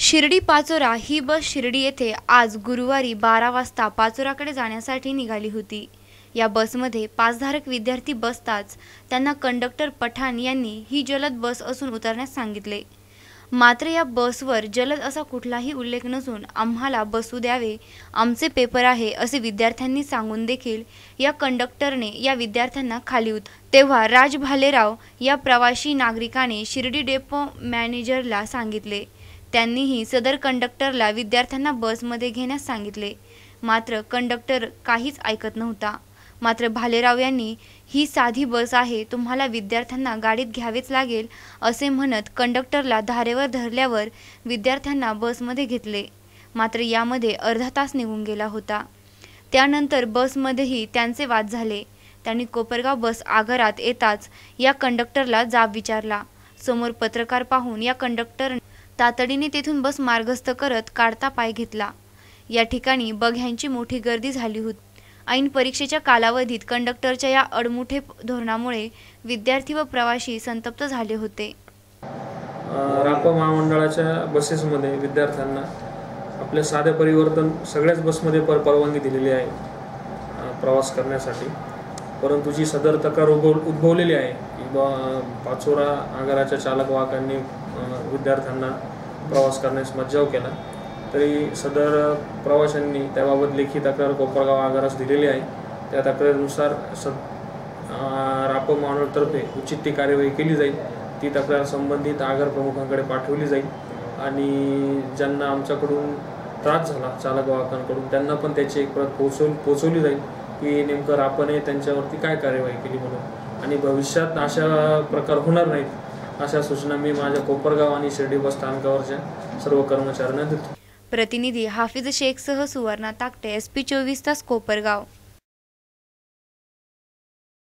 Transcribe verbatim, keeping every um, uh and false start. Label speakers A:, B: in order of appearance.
A: शिर्डी पाचोरा ही बस शिर्डी येथे आज गुरुवारी बारा वाजता पाचोराकडे जाण्यासाठी निघाली होती। या बसमध्ये पासधारक विद्यार्थी बसताच त्यांना कंडक्टर पठाण यांनी ही जलद बस असून उतरण्यास सांगितले। मात्र या बसवर जलद असा कुठलाही उल्लेख नसून आम्हाला बसू द्यावे, आमचे पेपर आहे असे विद्यार्थ्यांनी सांगून देखील या कंडक्टरने या विद्यार्थ्यांना खाली उत तेव्हा राज भालेराव या प्रवासी नागरिकाने शिर्डी डेपो मॅनेजरला सांगितले। त्यांनीही सदर कंडक्टरला विद्यार्थ्यांना बसमध्ये घेण्यास सांगितले, मात्र कंडक्टर काहीच ऐकत नव्हता। मात्र भालेराव यांनी ही साधी बस आहे, तुम्हाला विद्यार्थ्यांना गाडीत घ्यावेच लागेल असे म्हणत कंडक्टरला धारेवर धरल्यावर विद्यार्थ्यांना बसमध्ये घेतले। मात्र यामध्ये अर्धा तास निघून गेला होता। त्यानंतर बसमध्येही त्यांचे वाद झाले। त्यांनी कोपरगाव बस आगारात येताच या कंडक्टरला जाब विचारला। समोर पत्रकार पाहून या कंडक्टर तातडीने तेथून बस मार्गस्थ करत काढता पाय घेतला। या ठिकाणी बघ्यांची मोठी गर्दी झाली होती। ऐन परीक्षेच्या कालावधीत कंडक्टरच्या या अडमुठे धोरणामुळे विद्यार्थी व प्रवासी संतप्त झाले होते।
B: रापा महामंडळाच्या बसेसमध्ये विद्यार्थ्यांना आपले साधे परिवर्तन सगळ्याच बसमध्ये पर परवानगी दिलेली आहे प्रवास करण्यासाठी, परंतु जी सदर तक्रार उद्भवलेली आहे की पाचोरा आगाराच्या चालक वाहकांनी विद्यार्थ्यांना प्रवास करण्यास मज्जाव केला, तरी सदर प्रवाशांनी त्याबाबत लेखी तक्रार कोपरगाव आगारास दिलेली आहे। त्या तक्रारीनुसार सद रापा महामंडळातर्फे उचित ती कार्यवाही केली जाईल। ती तक्रार संबंधित आगार प्रमुखांकडे पाठवली जाईल आणि ज्यांना आमच्याकडून त्रास झाला चालक वाहकांकडून त्यांना पण त्याची एक प्रत पोहोचव पोचवली जाईल की नेमकं रापाने त्यांच्यावरती काय कार्यवाही केली म्हणून, आणि भविष्यात अशा प्रकार होणार नाहीत अशा सूचना मी माझ्या कोपरगाव आणि शिर्डी बस स्थानकावरच्या सर्व कर्मचाऱ्यांना देतो।
A: प्रतिनिधी हाफिज शेखसह सुवर्णा ताकटे, एस पी चोवीस तास, कोपरगाव।